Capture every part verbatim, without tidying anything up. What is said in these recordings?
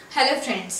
Hello friends,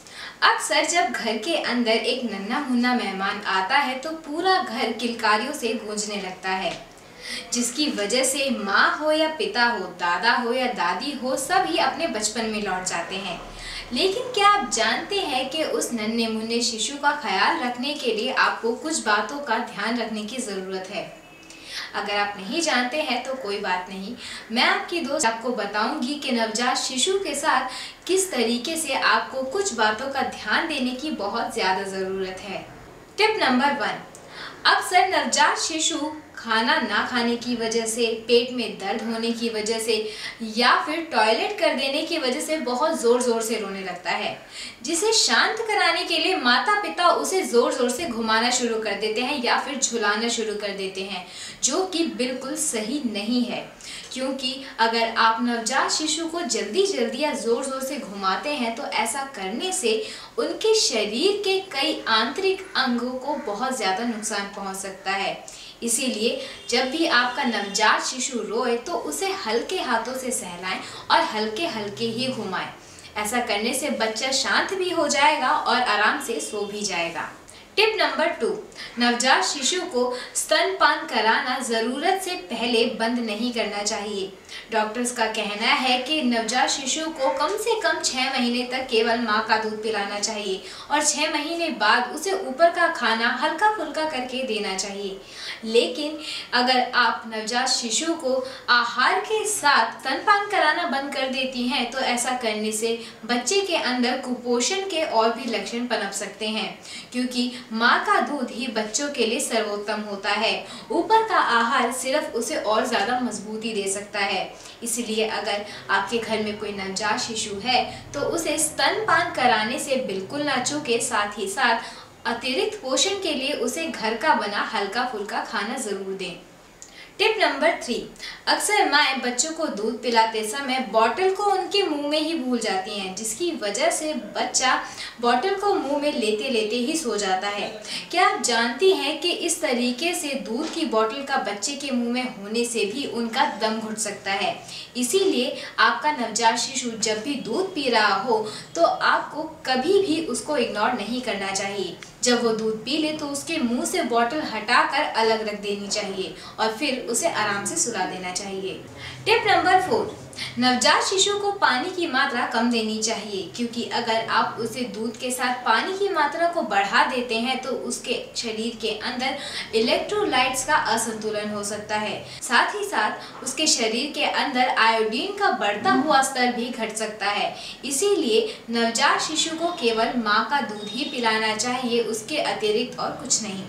अक्सर जब घर के अंदर एक नन्हा मुन्ना मेहमान आता है तो पूरा घर किलकारियों से गूंजने लगता है, जिसकी वजह से माँ हो या पिता हो, दादा हो या दादी हो, सब ही अपने बचपन में लौट जाते हैं। लेकिन क्या आप जानते हैं कि उस नन्हे मुन्ने शिशु का ख्याल रखने के लिए आपको कुछ बातों का ध्यान रखने की ज़रूरत है। अगर आप नहीं जानते हैं तो कोई बात नहीं, मैं आपकी दोस्त आपको बताऊंगी कि नवजात शिशु के साथ किस तरीके से आपको कुछ बातों का ध्यान देने की बहुत ज़्यादा ज़रूरत है। टिप नंबर वन, अक्सर नवजात शिशु खाना ना खाने की वजह से, पेट में दर्द होने की वजह से या फिर टॉयलेट कर देने की वजह से बहुत ज़ोर ज़ोर से रोने लगता है, जिसे शांत कराने के लिए माता पिता उसे ज़ोर ज़ोर से घुमाना शुरू कर देते हैं या फिर झुलाना शुरू कर देते हैं, जो कि बिल्कुल सही नहीं है। क्योंकि अगर आप नवजात शिशु को जल्दी जल्दी या ज़ोर ज़ोर से घुमाते हैं तो ऐसा करने से उनके शरीर के कई आंतरिक अंगों को बहुत ज़्यादा नुकसान पहुंच सकता है। इसीलिए जब भी आपका नवजात शिशु रोए तो उसे हल्के हाथों से सहलाएं और हल्के हल्के ही घुमाएं। ऐसा करने से बच्चा शांत भी हो जाएगा और आराम से सो भी जाएगा। टिप नंबर टू, नवजात शिशु को स्तनपान कराना ज़रूरत से पहले बंद नहीं करना चाहिए। डॉक्टर्स का कहना है कि नवजात शिशु को कम से कम छः महीने तक केवल माँ का दूध पिलाना चाहिए और छः महीने बाद उसे ऊपर का खाना हल्का फुल्का करके देना चाहिए। लेकिन अगर आप नवजात शिशु को आहार के साथ स्तनपान कराना बंद कर देती हैं तो ऐसा करने से बच्चे के अंदर कुपोषण के और भी लक्षण पनप सकते हैं, क्योंकि माँ का दूध ही बच्चों के लिए सर्वोत्तम होता है। ऊपर का आहार सिर्फ उसे और ज़्यादा मजबूती दे सकता है। इसलिए अगर आपके घर में कोई नवजात शिशु है तो उसे स्तनपान कराने से बिल्कुल ना चूके। साथ ही साथ अतिरिक्त पोषण के लिए उसे घर का बना हल्का फुल्का खाना ज़रूर दें। टिप नंबर थ्री, अक्सर माएँ बच्चों को दूध पिलाते समय बॉटल को उनके मुंह में ही भूल जाती हैं, जिसकी वजह से बच्चा बॉटल को मुंह में लेते लेते ही सो जाता है। क्या आप जानती हैं कि इस तरीके से दूध की बॉटल का बच्चे के मुंह में होने से भी उनका दम घुट सकता है। इसीलिए आपका नवजात शिशु जब भी दूध पी रहा हो तो आपको कभी भी उसको इग्नोर नहीं करना चाहिए। जब वो दूध पी ले तो उसके मुंह से बॉटल हटाकर अलग रख देनी चाहिए और फिर उसे आराम से सुला देना चाहिए। टिप नंबर फोर, नवजात शिशु को पानी की मात्रा कम देनी चाहिए, क्योंकि अगर आप उसे दूध के साथ पानी की मात्रा को बढ़ा देते हैं तो उसके शरीर के अंदर इलेक्ट्रोलाइट्स का असंतुलन हो सकता है। साथ ही साथ उसके शरीर के अंदर आयोडीन का बढ़ता हुआ स्तर भी घट सकता है। इसीलिए नवजात शिशु को केवल माँ का दूध ही पिलाना चाहिए, उसके अतिरिक्त और कुछ नहीं।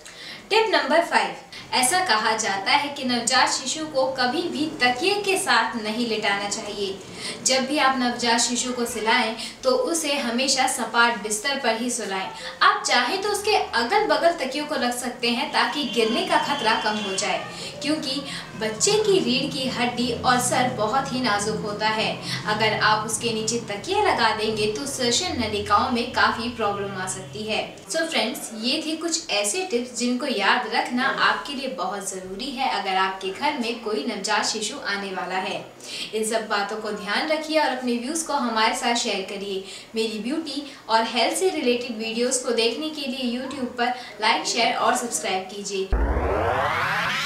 टिप नंबर फाइव, ऐसा कहा जाता है कि नवजात शिशु को कभी भी तकिए के साथ नहीं लेटाना चाहिए। जब भी आप नवजात शिशु को सुलाएं तो उसे हमेशा सपाट बिस्तर पर ही सुलाएं। आप चाहें तो उसके अगल बगल तकियों को रख सकते हैं ताकि गिरने का खतरा कम हो जाए, क्योंकि बच्चे की रीढ़ की हड्डी और सर बहुत ही नाजुक होता है। अगर आप उसके नीचे तकिया लगा देंगे तो श्वसन नलिकाओं में काफ़ी प्रॉब्लम आ सकती है। सो फ्रेंड्स, ये थी कुछ ऐसे टिप्स जिनको याद रखना आपके लिए बहुत ज़रूरी है अगर आपके घर में कोई नवजात शिशु आने वाला है। इन सब बातों को ध्यान रखिए और अपने व्यूज़ को हमारे साथ शेयर करिए। मेरी ब्यूटी और हेल्थ से रिलेटेड वीडियोस को देखने के लिए यूट्यूब पर लाइक, शेयर और सब्सक्राइब कीजिए।